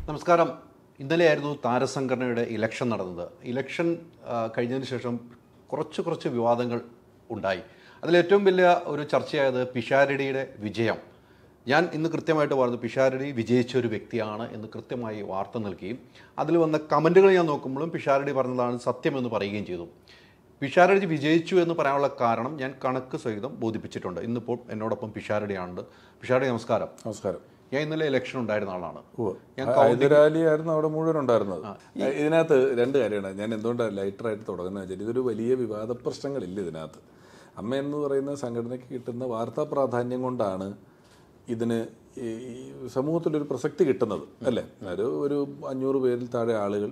നമസ്കാരം. ഇന്നലെയായിരുന്നു താരസംഘടനയുടെ ഇലക്ഷൻ നടന്നത്. ഇലക്ഷൻ കഴിഞ്ഞതിന് ശേഷം കുറച്ച് വിവാദങ്ങൾ ഉണ്ടായി. അതിലേറ്റവും വലിയ ഒരു ചർച്ചയായത് പിഷാരടിയുടെ വിജയം. ഞാൻ ഇന്ന് കൃത്യമായിട്ട് പറഞ്ഞു, പിഷാരടി വിജയിച്ച ഒരു വ്യക്തിയാണ് എന്ന് കൃത്യമായി വാർത്ത നൽകുകയും അതിൽ വന്ന കമൻറ്റുകൾ ഞാൻ നോക്കുമ്പോഴും പിഷാരടി പറഞ്ഞതാണ് സത്യമെന്ന് പറയുകയും ചെയ്തു. പിഷാരടി വിജയിച്ചു എന്ന് പറയാനുള്ള കാരണം ഞാൻ കണക്ക് സഹിതം ബോധിപ്പിച്ചിട്ടുണ്ട്. ഇന്നിപ്പോൾ എന്നോടൊപ്പം പിഷാരടിയാണുണ്ട്. പിഷാരടി നമസ്കാരം. നമസ്കാരം. ഞാൻ ഇന്നലെ ഇലക്ഷൻ ഉണ്ടായിരുന്ന ആളാണ്. ഹൈദരാലിയായിരുന്നു അവിടെ മുഴുവൻ ഉണ്ടായിരുന്നത്. ഇതിനകത്ത് രണ്ട് കാര്യമാണ് ഞാൻ എന്തുകൊണ്ടാണ് ലൈറ്ററായിട്ട് തുടങ്ങുന്നത് വെച്ചാൽ, ഇതൊരു വലിയ വിവാദ പ്രശ്നങ്ങളില്ല ഇതിനകത്ത്. അമ്മ എന്ന് പറയുന്ന സംഘടനയ്ക്ക് കിട്ടുന്ന വാർത്താ പ്രാധാന്യം കൊണ്ടാണ് ഇതിന് ഈ സമൂഹത്തിലൊരു പ്രസക്തി കിട്ടുന്നത്, അല്ലേ? ഒരു 500 പേരിൽ താഴെ ആളുകൾ,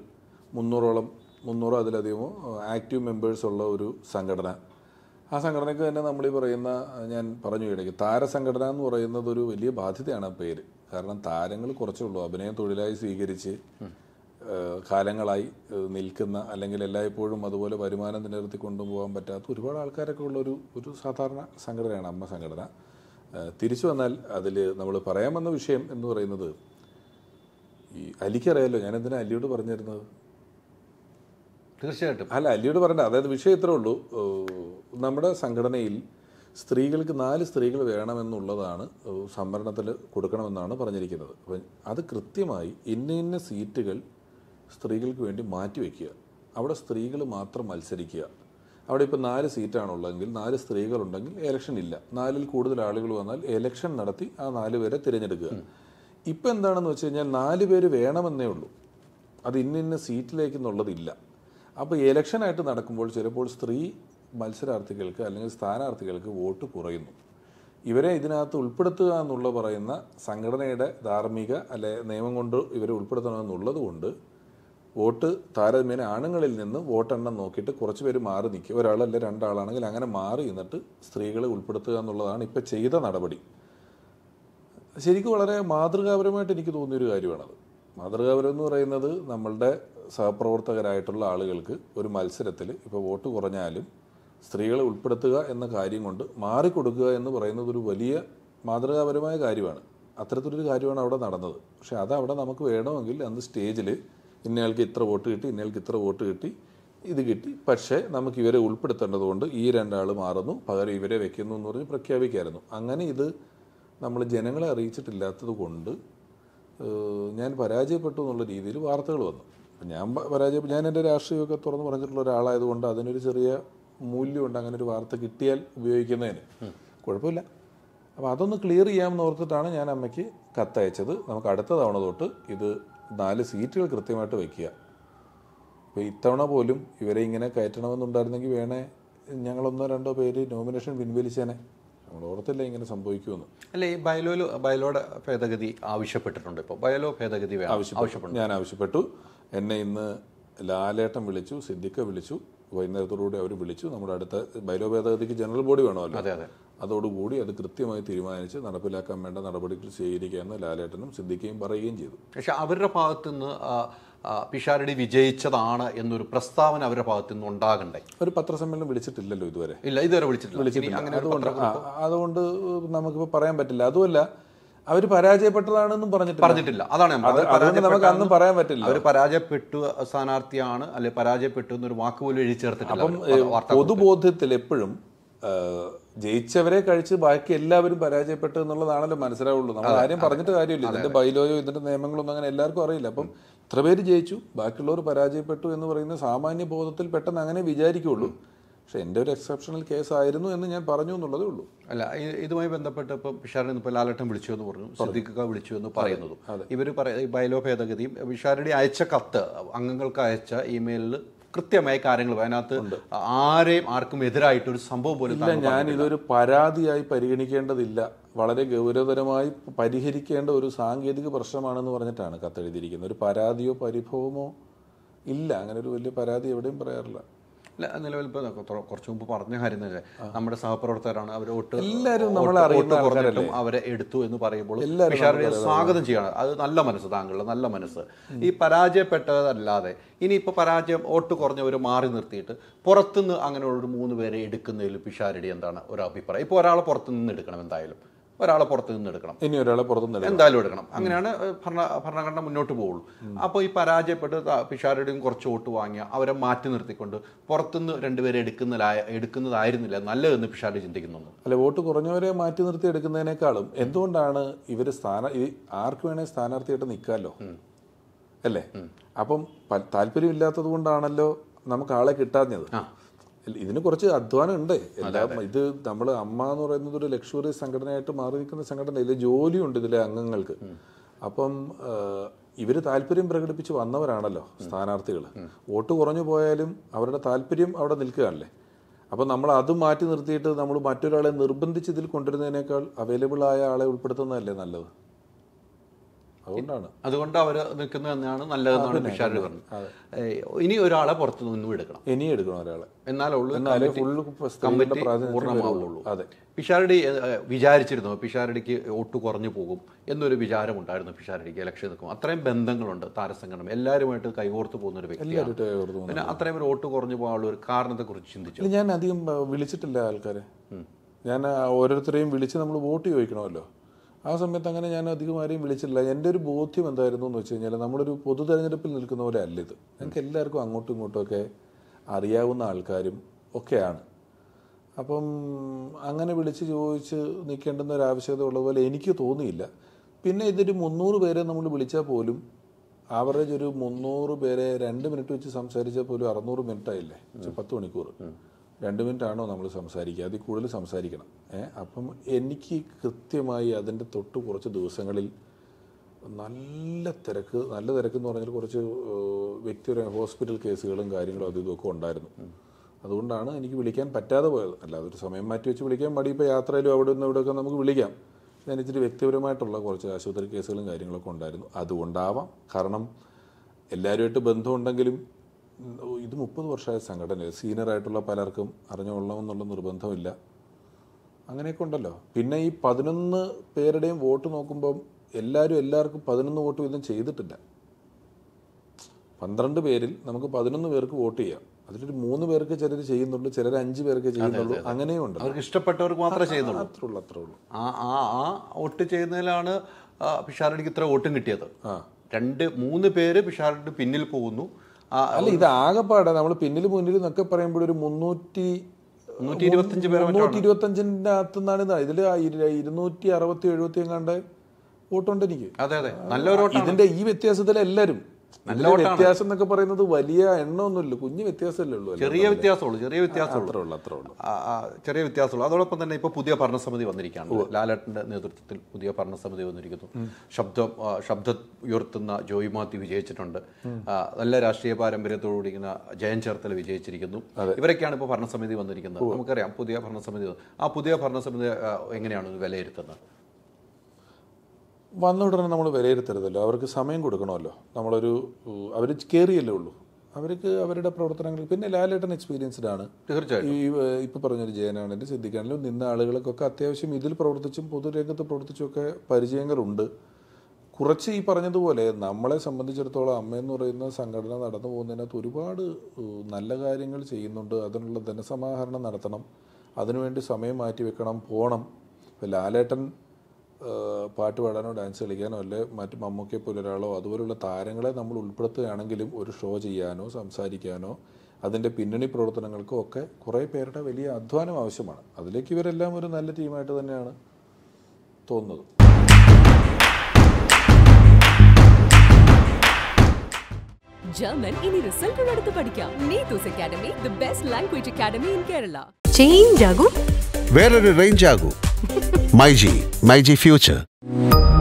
300 അതിലധികമോ ആക്റ്റീവ് മെമ്പേഴ്സ് ഉള്ള ഒരു സംഘടന. ആ സംഘടനയ്ക്ക് തന്നെ നമ്മൾ ഈ പറയുന്ന, ഞാൻ പറഞ്ഞു ഇടയ്ക്ക്, താരസംഘടന എന്ന് പറയുന്നത് ഒരു വലിയ ബാധ്യതയാണ് ആ പേര്. കാരണം താരങ്ങൾ കുറച്ചേ ഉള്ളൂ. അഭിനയം തൊഴിലായി സ്വീകരിച്ച് കാലങ്ങളായി നിൽക്കുന്ന, അല്ലെങ്കിൽ എല്ലായ്പ്പോഴും അതുപോലെ വരുമാനം നിലനിർത്തി കൊണ്ടുപോകാൻ പറ്റാത്ത ഒരുപാട് ആൾക്കാരൊക്കെ ഉള്ള ഒരു സാധാരണ സംഘടനയാണ് അമ്മ സംഘടന. തിരിച്ചു വന്നാൽ അതിൽ നമ്മൾ പറയാൻ വന്ന വിഷയം എന്ന് പറയുന്നത്, ഈ അലിക്കറിയാലോ ഞാൻ എന്തിനാ അല്ലിയോട് പറഞ്ഞിരുന്നത്? തീർച്ചയായിട്ടും അല്ല, അല്ലിയോട് പറയണ്ട. അതായത് വിഷയം ഇത്രേ ഉള്ളൂ. നമ്മുടെ സംഘടനയിൽ സ്ത്രീകൾക്ക് 4 സ്ത്രീകൾ വേണമെന്നുള്ളതാണ് സംവരണത്തിൽ കൊടുക്കണമെന്നാണ് പറഞ്ഞിരിക്കുന്നത്. അപ്പം അത് കൃത്യമായി ഇന്ന സീറ്റുകൾ സ്ത്രീകൾക്ക് വേണ്ടി മാറ്റിവെക്കുക, അവിടെ സ്ത്രീകൾ മാത്രം മത്സരിക്കുക. അവിടെ ഇപ്പോൾ 4 സീറ്റാണുള്ളതെങ്കിൽ 4 സ്ത്രീകളുണ്ടെങ്കിൽ എലക്ഷൻ ഇല്ല. 4-ൽ കൂടുതൽ ആളുകൾ വന്നാൽ എലക്ഷൻ നടത്തി ആ 4 പേരെ തിരഞ്ഞെടുക്കുക. ഇപ്പം എന്താണെന്ന് വെച്ച് കഴിഞ്ഞാൽ 4 പേര് വേണമെന്നേ ഉള്ളൂ, അത് ഇന്ന സീറ്റിലേക്ക് എന്നുള്ളതില്ല. അപ്പോൾ എലക്ഷനായിട്ട് നടക്കുമ്പോൾ ചിലപ്പോൾ സ്ത്രീ മത്സരാർത്ഥികൾക്ക് അല്ലെങ്കിൽ സ്ഥാനാർത്ഥികൾക്ക് വോട്ട് കുറയുന്നു. ഇവരെ ഇതിനകത്ത് ഉൾപ്പെടുത്തുക എന്നുള്ള പറയുന്ന സംഘടനയുടെ ധാർമ്മിക അല്ലെ നിയമം കൊണ്ട് ഇവരെ ഉൾപ്പെടുത്തണമെന്നുള്ളത് കൊണ്ട് വോട്ട് താരതമ്യേന ആണുങ്ങളിൽ നിന്ന് വോട്ടെണ്ണം നോക്കിയിട്ട് കുറച്ച് പേര് മാറി നിൽക്കുക. ഒരാളല്ല 2 ആളാണെങ്കിൽ അങ്ങനെ മാറി നിന്നിട്ട് സ്ത്രീകളെ ഉൾപ്പെടുത്തുക എന്നുള്ളതാണ് ഇപ്പോൾ ചെയ്ത നടപടി. ശരിക്കും വളരെ മാതൃകാപരമായിട്ട് എനിക്ക് തോന്നിയൊരു കാര്യമാണത്. മാതൃകാപരം എന്ന് പറയുന്നത്, നമ്മളുടെ സഹപ്രവർത്തകരായിട്ടുള്ള ആളുകൾക്ക് ഒരു മത്സരത്തിൽ ഇപ്പോൾ വോട്ട് കുറഞ്ഞാലും സ്ത്രീകളെ ഉൾപ്പെടുത്തുക എന്ന കാര്യം കൊണ്ട് മാറിക്കൊടുക്കുക എന്ന് പറയുന്നത് ഒരു വലിയ മാതൃകാപരമായ കാര്യമാണ്. അത്തരത്തിലൊരു കാര്യമാണ് അവിടെ നടന്നത്. പക്ഷേ അത് അവിടെ നമുക്ക് വേണമെങ്കിൽ അന്ന് സ്റ്റേജിൽ ഇന്നയാൾക്ക് ഇത്ര വോട്ട് കിട്ടി, ഇന്നയാൾക്ക് ഇത്ര വോട്ട് കിട്ടി, ഇത് കിട്ടി, പക്ഷേ നമുക്ക് ഇവരെ ഉൾപ്പെടുത്തേണ്ടതുകൊണ്ട് ഈ 2 ആൾ മാറുന്നു, പകരം ഇവരെ വെക്കുന്നു എന്ന് പറഞ്ഞ് പ്രഖ്യാപിക്കായിരുന്നു. അങ്ങനെ ഇത് നമ്മൾ ജനങ്ങളെ അറിയിച്ചിട്ടില്ലാത്തത് കൊണ്ട് ഞാൻ പരാജയപ്പെട്ടു എന്നുള്ള രീതിയിൽ വാർത്തകൾ വന്നു. ഞാൻ എൻ്റെ രാഷ്ട്രീയമൊക്കെ തുറന്ന് പറഞ്ഞിട്ടുള്ള ഒരാളായതുകൊണ്ട് അതിനൊരു ചെറിയ മൂല്യമുണ്ട്. അങ്ങനെ ഒരു വാർത്ത കിട്ടിയാൽ ഉപയോഗിക്കുന്നതിന് കുഴപ്പമില്ല. അപ്പോൾ അതൊന്ന് ക്ലിയർ ചെയ്യാമെന്ന് ഓർത്തിട്ടാണ് ഞാൻ അമ്മയ്ക്ക് കത്തയച്ചത്. നമുക്ക് അടുത്ത തവണ തൊട്ട് ഇത് 4 സീറ്റുകൾ കൃത്യമായിട്ട് വയ്ക്കുക. ഇപ്പോൾ ഇത്തവണ പോലും ഇവരെ ഇങ്ങനെ കയറ്റണമെന്നുണ്ടായിരുന്നെങ്കിൽ വേണേ ഞങ്ങൾ 1-2 പേര് നോമിനേഷൻ പിൻവലിച്ചേനെ. നമ്മൾ ഓർത്തില്ല ഇങ്ങനെ സംഭവിക്കുമെന്ന്. അല്ല, ഈ ബയലോയുടെ ഭേദഗതി ആവശ്യപ്പെട്ടിട്ടുണ്ട്. ഇപ്പോൾ ബയലോ ഭേദഗതി ആവശ്യപ്പെട്ടു. ഞാൻ ആവശ്യപ്പെട്ടു. എന്നെ ഇന്ന് ലാലേട്ടൻ വിളിച്ചു, സിദ്ദിഖ വിളിച്ചു, വൈകുന്നേരത്തോടുകൂടി അവർ വിളിച്ചു. നമ്മുടെ അടുത്ത ബയലോ ഭേദഗതിക്ക് ജനറൽ ബോഡി വേണമല്ലോ. അതെ. അതോടുകൂടി അത് കൃത്യമായി തീരുമാനിച്ച് നടപ്പിലാക്കാൻ വേണ്ട നടപടികൾ സ്വീകരിക്കുകയെന്ന് ലാലേട്ടനും സിദ്ദിഖയും പറയുകയും ചെയ്തു. പക്ഷെ അവരുടെ ഭാഗത്തുനിന്ന് പിഷാരടി വിജയിച്ചതാണ് എന്നൊരു പ്രസ്താവന അവരുടെ ഭാഗത്തുനിന്ന് ഉണ്ടാകണ്ടേ? ഒരു പത്രസമ്മേളനം വിളിച്ചിട്ടില്ലല്ലോ ഇതുവരെ. ഇതുവരെ വിളിച്ചിട്ടില്ല. അതുകൊണ്ട് നമുക്കിപ്പോൾ പറയാൻ പറ്റില്ല. അതുമല്ല, അവർ പരാജയപ്പെട്ടതാണെന്നും പറഞ്ഞിട്ടില്ല. അതാണ് അതുകൊണ്ട് നമുക്ക് അന്നും പറയാൻ പറ്റില്ല. അവർ പരാജയപ്പെട്ടു സ്ഥാനാർത്ഥിയാണ്, അല്ലെ പരാജയപ്പെട്ടു എന്നൊരു വാക്ക് പോലും എഴുതി ചേർത്തിട്ടില്ല. അപ്പം പൊതുബോധ്യത്തിൽ എപ്പോഴും ജയിച്ചവരെ കഴിച്ച് ബാക്കി എല്ലാവരും പരാജയപ്പെട്ടു എന്നുള്ളതാണല്ലോ മനസ്സിലാവുള്ളൂ. നമ്മൾ ആരും പറഞ്ഞിട്ട് കാര്യമില്ല. ഇതിന്റെ ബൈലോയോ ഇതിന്റെ നിയമങ്ങളൊന്നും അങ്ങനെ എല്ലാവർക്കും അറിയില്ല. അപ്പം ഇത്ര പേര് ജയിച്ചു, ബാക്കിയുള്ളവർ പരാജയപ്പെട്ടു എന്ന് പറയുന്ന സാമാന്യ ബോധത്തിൽ പെട്ടെന്ന് അങ്ങനെ വിചാരിക്കുള്ളൂ. പക്ഷെ എൻ്റെ ഒരു എക്സെപ്ഷണൽ കേസ് ആയിരുന്നു എന്ന് ഞാൻ പറഞ്ഞു എന്നുള്ളതേ ഉള്ളൂ. അല്ല, ഇതുമായി ബന്ധപ്പെട്ട് ഇപ്പോൾ പിഷാരടി ഇപ്പോൾ ലാലേട്ടൻ വിളിച്ചു എന്ന് പറഞ്ഞു, സിദ്ദിഖ വിളിച്ചു എന്ന് പറയുന്നതും ഇവർ ബൈലോ ഭേദഗതിയും പിഷാരടി അയച്ച കത്ത്, അംഗങ്ങൾക്ക് അയച്ച ഇമെയിലിൽ കൃത്യമായ കാര്യങ്ങൾ അതിനകത്ത് ആർക്കും എതിരായിട്ടൊരു സംഭവം പോലും ഇല്ല. ഞാൻ ഇതൊരു പരാതിയായി പരിഗണിക്കേണ്ടതില്ല, വളരെ ഗൗരവതരമായി പരിഹരിക്കേണ്ട ഒരു സാങ്കേതിക പ്രശ്നമാണെന്ന് പറഞ്ഞിട്ടാണ് കത്തെഴുതിയിരിക്കുന്നത്. ഒരു പരാതിയോ പരിഭവമോ ഇല്ല. അങ്ങനെ ഒരു വലിയ പരാതി എവിടെയും പറയാറില്ല. അല്ല, നിലവിൽ ഇപ്പോൾ കുറച്ച് മുമ്പ് പറഞ്ഞ കാര്യം തന്നെ, നമ്മുടെ സഹപ്രവർത്തകരാണ്, അവർ എല്ലാവരും നമ്മളെ അറിയുന്ന അവരെ എടുത്തു എന്ന് പറയുമ്പോൾ പിഷാരടിയെ സ്വാഗതം ചെയ്യണം. അത് നല്ല മനസ്സ്, താങ്കളുടെ നല്ല മനസ്സ്. ഈ പരാജയപ്പെട്ടതല്ലാതെ ഇനിയിപ്പോൾ പരാജയം വോട്ട് കുറഞ്ഞവർ മാറി നിർത്തിയിട്ട് പുറത്തുനിന്ന് അങ്ങനെയുള്ളൊരു 3 പേരെ എടുക്കുന്നതിൽ പിഷാരടി എന്താണ് ഒരു അഭിപ്രായം? ഇപ്പോൾ ഒരാളെ പുറത്തുനിന്ന് എടുക്കണം എന്തായാലും. ഒരാളെ പുറത്ത് നിന്ന് എടുക്കണം, ഇനി ഒരാളെ പുറത്തുനിന്ന് എന്തായാലും എടുക്കണം. അങ്ങനെയാണ് ഭരണഘടന മുന്നോട്ട് പോകുള്ളൂ. അപ്പോൾ ഈ പരാജയപ്പെട്ട് പിഷാരടിയും കുറച്ച് വോട്ട് വാങ്ങിയ അവരെ മാറ്റി നിർത്തിക്കൊണ്ട് പുറത്തുനിന്ന് രണ്ടുപേരെ എടുക്കുന്നതായിരുന്നില്ല നല്ലതെന്ന് പിഷാരടി ചിന്തിക്കുന്നു. അല്ല, വോട്ട് കുറഞ്ഞവരെ മാറ്റി നിർത്തി എടുക്കുന്നതിനേക്കാളും എന്തുകൊണ്ടാണ് ഇവർ ആർക്ക് വേണേൽ സ്ഥാനാർത്ഥിയായിട്ട് നിൽക്കാമല്ലോ അല്ലേ? അപ്പം താല്പര്യമില്ലാത്തത് കൊണ്ടാണല്ലോ നമുക്ക് ആളെ കിട്ടാഞ്ഞത്. ഇതിന് കുറച്ച് അധ്വാനം ഉണ്ട്. ഇത് നമ്മൾ അമ്മ എന്ന് പറയുന്നത് ഒരു ലക്ഷറി സംഘടനയായിട്ട് മാറി നിൽക്കുന്ന സംഘടനയിലെ ജോലിയുണ്ട് ഇതിലെ അംഗങ്ങൾക്ക്. അപ്പം ഇവർ താല്പര്യം പ്രകടിപ്പിച്ച് വന്നവരാണല്ലോ സ്ഥാനാർത്ഥികൾ. വോട്ട് കുറഞ്ഞു പോയാലും അവരുടെ താല്പര്യം അവിടെ നിൽക്കുകയല്ലേ. അപ്പം നമ്മൾ അത് മാറ്റി നിർത്തിയിട്ട് നമ്മൾ മറ്റൊരാളെ നിർബന്ധിച്ച് ഇതിൽ കൊണ്ടുവരുന്നതിനേക്കാൾ അവൈലബിൾ ആയ ആളെ ഉൾപ്പെടുത്തുന്നതല്ലേ നല്ലത്. അതുകൊണ്ട് അവർ നിൽക്കുന്നതെന്നാണ് നല്ലതെന്നാണ് പിഷാരടി പറഞ്ഞത്. ഇനി ഒരാളെ പുറത്തു നിന്നും എടുക്കണം, ഇനിയും എടുക്കണം ഒരാളെ, എന്നാലേ പൂർണ്ണമാവുള്ളൂ. അതെ, പിഷാരടി വിചാരിച്ചിരുന്നു പിഷാരടിക്ക് വോട്ട് കുറഞ്ഞു പോകും എന്നൊരു വിചാരമുണ്ടായിരുന്നു പിഷാരടിക്ക് ഇലക്ഷൻ നിൽക്കും. അത്രയും ബന്ധങ്ങളുണ്ട് താരസംഘടന, എല്ലാവരുമായിട്ട് കൈകോർത്ത് പോകുന്ന ഒരു വ്യക്തിയാണ്. പിന്നെ അത്രയും ഒരു വോട്ട് കുറഞ്ഞു പോകാനുള്ള ഒരു കാരണത്തെക്കുറിച്ച് ചിന്തിച്ചു. ഞാൻ അധികം വിളിച്ചിട്ടില്ല ആൾക്കാരെ. ഞാൻ ഓരോരുത്തരെയും വിളിച്ച് നമ്മൾ വോട്ട് ചോദിക്കണമല്ലോ. ആ സമയത്ത് അങ്ങനെ ഞാൻ അധികം ആരെയും വിളിച്ചില്ല. എൻ്റെ ഒരു ബോധ്യം എന്തായിരുന്നു എന്ന് വെച്ച് കഴിഞ്ഞാൽ നമ്മളൊരു പൊതു തെരഞ്ഞെടുപ്പിൽ നിൽക്കുന്ന പോലെ അല്ല ഇത്. ഞങ്ങൾക്ക് എല്ലാവർക്കും അങ്ങോട്ടും ഇങ്ങോട്ടുമൊക്കെ അറിയാവുന്ന ആൾക്കാരും ഒക്കെയാണ്. അപ്പം അങ്ങനെ വിളിച്ച് ചോദിച്ച് നിൽക്കേണ്ടുന്ന ഒരു ആവശ്യകത ഉള്ള പോലെ എനിക്ക് തോന്നിയില്ല. പിന്നെ ഇതൊരു 300 പേരെ നമ്മൾ വിളിച്ചാൽ പോലും ആവറേജ് ഒരു 300 പേരെ 2 മിനിറ്റ് വെച്ച് സംസാരിച്ചാൽ പോലും 600 മിനിറ്റ് ആയില്ലേ, 10 മണിക്കൂർ. 2 മിനിറ്റ് ആണോ നമ്മൾ സംസാരിക്കുക? അതിൽ കൂടുതൽ സംസാരിക്കണം. അപ്പം എനിക്ക് കൃത്യമായി അതിൻ്റെ തൊട്ട് കുറച്ച് ദിവസങ്ങളിൽ നല്ല തിരക്കെന്ന് പറഞ്ഞാൽ കുറച്ച് വ്യക്തിപരമായ ഹോസ്പിറ്റൽ കേസുകളും കാര്യങ്ങളും അതും ഇതൊക്കെ ഉണ്ടായിരുന്നു. അതുകൊണ്ടാണ് എനിക്ക് വിളിക്കാൻ പറ്റാതെ പോയത്. അല്ലാതെ ഒരു സമയം മാറ്റി വെച്ച് വിളിക്കാൻ മടി. ഇപ്പോൾ യാത്രയിലും അവിടെ നിന്ന് ഇവിടെയൊക്കെ നമുക്ക് വിളിക്കാം. ഞാൻ ഇച്ചിരി വ്യക്തിപരമായിട്ടുള്ള കുറച്ച് ആശുപത്രി കേസുകളും കാര്യങ്ങളൊക്കെ ഉണ്ടായിരുന്നു. അതുകൊണ്ടാവാം. കാരണം എല്ലാവരുമായിട്ട് ബന്ധമുണ്ടെങ്കിലും ഇത് 30 വർഷമായ സംഘടന, സീനിയറായിട്ടുള്ള പലർക്കും അറിഞ്ഞുകൊള്ളണമെന്നുള്ള നിർബന്ധമില്ല. അങ്ങനെയൊക്കെ ഉണ്ടല്ലോ. പിന്നെ ഈ 11 പേരുടെയും വോട്ട് നോക്കുമ്പം എല്ലാവർക്കും 11 വോട്ട് വീതം ചെയ്തിട്ടില്ല. 12 പേരിൽ നമുക്ക് 11 പേർക്ക് വോട്ട് ചെയ്യാം. അതിലൊരു 3 പേർക്ക് ചിലർ ചെയ്യുന്നുള്ളൂ, ചിലർ 5 പേർക്ക് ചെയ്യുന്നുള്ളൂ. അങ്ങനെയും ഉണ്ട്. അവർക്ക് ഇഷ്ടപ്പെട്ടവർക്ക് മാത്രമേ ചെയ്യുന്നുള്ളൂ. അത്രേ ഉള്ളൂ. ആ വോട്ട് ചെയ്യുന്നതിലാണ് പിഷാരടിക്ക് ഇത്ര വോട്ടും കിട്ടിയത്. 2-3 പേര് പിഷാരടി പിന്നിൽ പോകുന്നു. അല്ല, ഇത് ആകെപ്പാടെ നമ്മൾ പിന്നിൽ എന്നൊക്കെ പറയുമ്പോൾ ഒരു 325 325ൻ്റെ അകത്തുനിന്നാണ് ഇതിൽ 260-270 എങ്ങാണ്ട് വോട്ടുണ്ട് എനിക്ക്. അതെ, നല്ലൊരു ഇതിന്റെ ഈ വ്യത്യാസത്തിൽ എല്ലാവരും നല്ല വ്യത്യാസം എന്നൊക്കെ പറയുന്നത് വലിയ എണ്ണമൊന്നുമില്ല, കുഞ്ഞു വ്യത്യാസമല്ലേ ഉള്ളൂ. ചെറിയ വ്യത്യാസമുള്ളൂ. അതോടൊപ്പം തന്നെ ഇപ്പോൾ പുതിയ ഭരണസമിതി വന്നിരിക്കുകയാണ്. ലാലേട്ടൻ്റെ നേതൃത്വത്തിൽ പുതിയ ഭരണസമിതി വന്നിരിക്കുന്നു. ശബ്ദം ഉയർത്തുന്ന ജോയി മാത്യു വിജയിച്ചിട്ടുണ്ട്. നല്ല രാഷ്ട്രീയ പാരമ്പര്യത്തോടുകൂടിക്കുന്ന ജയൻ ചേർത്തല വിജയിച്ചിരിക്കുന്നു. ഇവരൊക്കെയാണ് ഇപ്പോൾ ഭരണസമിതി വന്നിരിക്കുന്നത്. നമുക്കറിയാം പുതിയ ഭരണസമിതി. ആ പുതിയ ഭരണസമിതി എങ്ങനെയാണ് വിലയിരുത്തുന്നത്? വന്ന ഉടനെ നമ്മൾ വിലയിരുത്തരുതല്ലോ. അവർക്ക് സമയം കൊടുക്കണമല്ലോ. അവർ കയറിയല്ലേ ഉള്ളൂ. അവർക്ക് അവരുടെ പ്രവർത്തനങ്ങൾ. പിന്നെ ലാലേട്ടൻ എക്സ്പീരിയൻസ്ഡ് ആണ്. തീർച്ചയായും. ഇപ്പോൾ പറഞ്ഞൊരു ജയനാണെങ്കിലും സിദ്ദിഖാണെങ്കിലും നിന്ന ആളുകൾക്കൊക്കെ അത്യാവശ്യം ഇതിൽ പ്രവർത്തിച്ചും പൊതുരംഗത്ത് പ്രവർത്തിച്ചുമൊക്കെ പരിചയങ്ങളുണ്ട്. കുറച്ച് ഈ പറഞ്ഞതുപോലെ നമ്മളെ സംബന്ധിച്ചിടത്തോളം അമ്മയെന്ന് പറയുന്ന സംഘടന നടന്നു പോകുന്നതിനകത്ത് ഒരുപാട് നല്ല കാര്യങ്ങൾ ചെയ്യുന്നുണ്ട്. അതിനുള്ള ധനസമാഹരണം നടത്തണം, അതിനുവേണ്ടി സമയം മാറ്റി വെക്കണം, പോകണം. ഇപ്പോൾ ലാലേട്ടൻ പാട്ട് പാടാനോ ഡാൻസ് കളിക്കാനോ അല്ലെ മറ്റ് മമ്മൂക്കയെ പോലെ ഒരാളോ അതുപോലുള്ള താരങ്ങളെ നമ്മൾ ഉൾപ്പെടുത്തുകയാണെങ്കിലും ഒരു ഷോ ചെയ്യാനോ സംസാരിക്കാനോ അതിൻ്റെ പിന്നണി പ്രവർത്തനങ്ങൾക്കും ഒക്കെ കുറേ പേരുടെ വലിയ അധ്വാനം ആവശ്യമാണ്. അതിലേക്ക് ഇവരെല്ലാം ഒരു നല്ല ടീമായിട്ട് തന്നെയാണ് തോന്നുന്നത്. ജർമ്മൻ ഇനി റിസൾട്ട് എടുത്ത് പഠിക്കാം. Neethu's academy, the best language academy in Kerala. Change ആകൂ, വേറൊരു റേഞ്ച് ആകൂ. മൈജി ഫ്യൂച്ചർ.